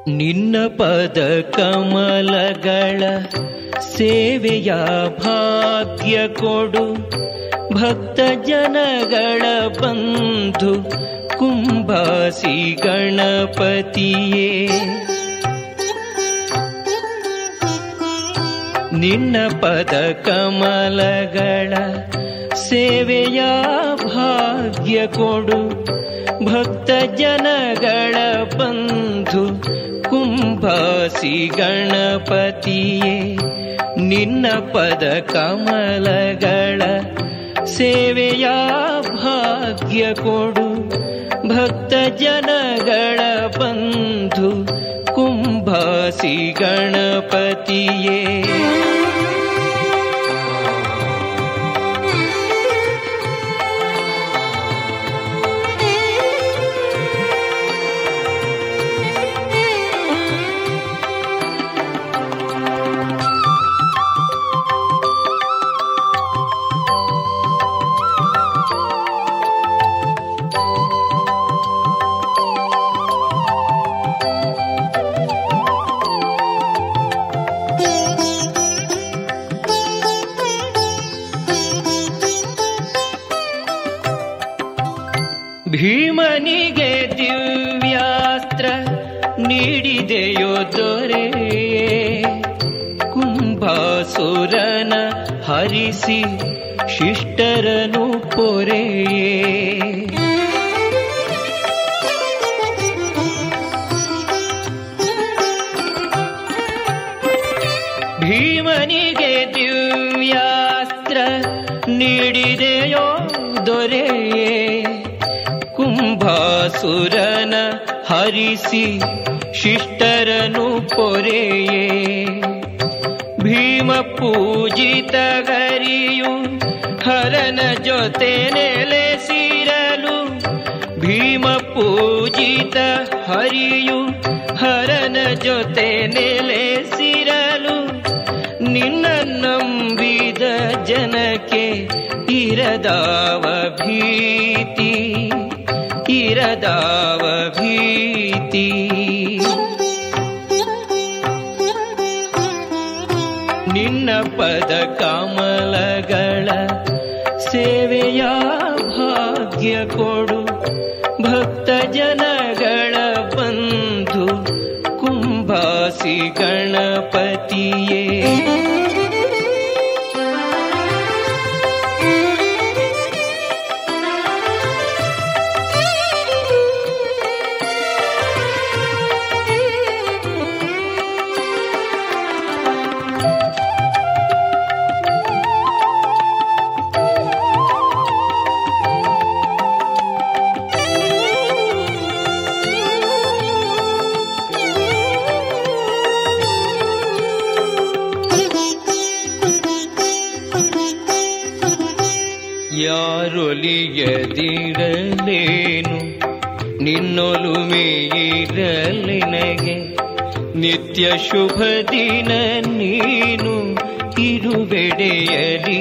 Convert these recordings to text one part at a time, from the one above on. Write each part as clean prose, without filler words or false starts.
ನಿನ್ನ ಪದ ಕಮಲಗಳ ಸೇವೆಯ ಭಾಗ್ಯ ಕೊಡು ಭಕ್ತ ಜನಗಳ ಬಂಧು ಕುಂಭಾಸಿ ಗಣಪತಿಯೇ. ನಿನ್ನ ಪದ ಕಮಲಗಳ ಸೇವೆಯ ಭಾಗ್ಯ ಕೊಡು ಭಕ್ತ ಜನಗಳ ಬಂಧು ಕುಂಭಾಸಿ ಗಣಪತಿಯೇ. ನಿನ್ನ ಪದ ಕಮಲಗಳ ಸೇವೆಯ ಭಾಗ್ಯ ಕೊಡು ಭಕ್ತ ಜನಗಳ ಬಂಧು ಕುಂಭಾಸಿ ಗಣಪತಿಯೇ. ಭೀಮನಿಗೆ ದಿವ್ಯಾಸ್ತ್ರ ನೀಡಿದೆಯೋ ದೊರೆಯೇ, ಕುಂಭಾಸುರನ ಹರಿಸಿ ಶಿಷ್ಟರನು ಪೊರೆಯೇ. ಭೀಮನಿಗೆ ದಿವ್ಯಾಸ್ತ್ರ ನೀಡಿದೆಯೋ ದೊರೆಯೇ, ಕುಂಭಾಸುರನ ಹರಿಸಿ ಶಿಷ್ಟರನು ಪೊರೆಯೇ. ಭೀಮ ಪೂಜಿತ ಗರಿಯು ಹರನ ಜೊತೆ ನೆಲೆಸಿರಲು, ಭೀಮ ಪೂಜಿತ ಹರಿಯು ಹರನ ಜೊತೆ ನೆಲೆಸಿರಲು, ನಿನ್ನ ನಂಬಿದ ಜನಕ್ಕೆ ಇರದಾವ ಭೀತಿ, ಇರದಾವ ಭೀತಿ. ನಿನ್ನ ಪದ ಕಮಲಗಳ ಸೇವೆಯ ಭಾಗ್ಯ ಕೊಡು ಭಕ್ತ ಜನಗಳ ಬಂಧು ಕುಂಭಾಸಿ ಗಣಪತಿಯೇ. ಯಾರೊಲಿಯದಿರಲೇನು ನಿನ್ನೊಲುಮೆಯಿರಲಿನಗೆ, ನಿತ್ಯ ಶುಭ ದಿನ ನೀನು ಇರುವೆಡೆಯಲಿ.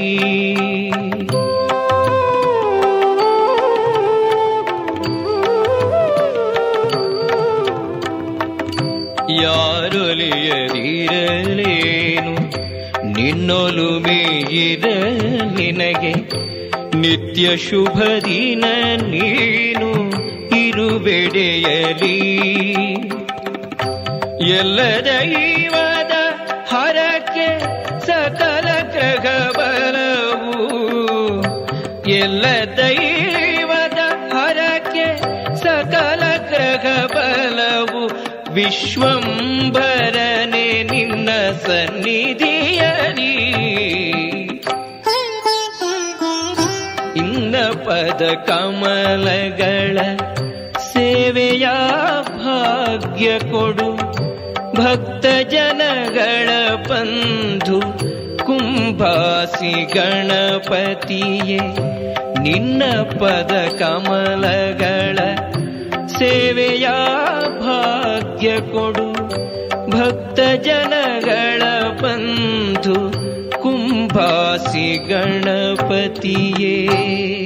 ಯಾರೊಲಿಯದಿರಲೇನು ನಿನ್ನೊಲುಮೆಯಿರಲಿನಗೆ, ನಿತ್ಯ ಶುಭ ದಿನ ನೀನು ಇರುವೆಡೆಯಲಿ. ಎಲ್ಲ ದೈವದ ಹರಕೆ ಸಕಲ ಗ್ರಹ ಬಲವು, ಎಲ್ಲ ದೈವದ ಹರಕೆ ಸಕಲ ಗ್ರಹ ಬಲವು, ವಿಶ್ವಂಭರನೆ ನಿನ್ನ ಸನ್ನಿಧಿಯಲಿ. ಇನ್ನ ಪದ ಕಮಲಗಳ ಸೇವೆಯ ಭಾಗ್ಯ ಕೊಡು ಭಕ್ತ ಜನಗಳ ಬಂಧು ಕುಂಭಾಸಿ ಗಣಪತಿಯೇ. ನಿನ್ನ ಪದ ಕಮಲಗಳ ಸೇವೆಯ ಭಾಗ್ಯ ಕೊಡು ಭಕ್ತ ಜನಗಳ ಬಂಧು ಕುಂಭಾಸಿ ಗಣಪತಿಯೇ.